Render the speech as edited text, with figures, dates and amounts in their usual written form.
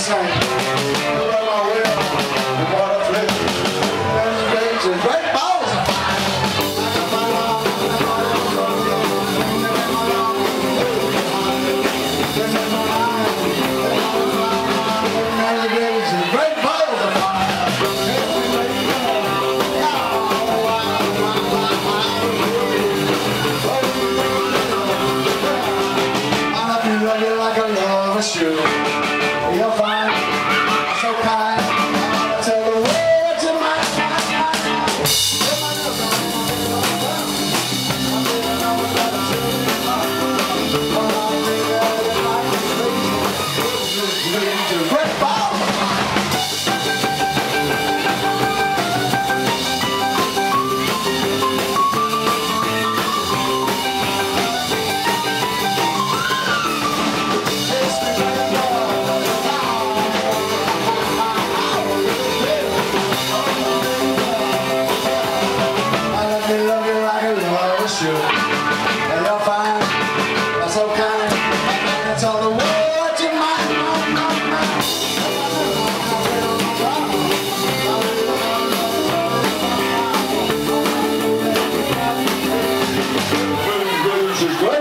sang. Look at my wheel, and what a flip. There's raging great balls of fire. There's raging great balls of fire. Love you like a lover should. You're fine, so kind. I wanna tell the world to my great ball. And you're fine, that's so kind. That's all the words in my mind.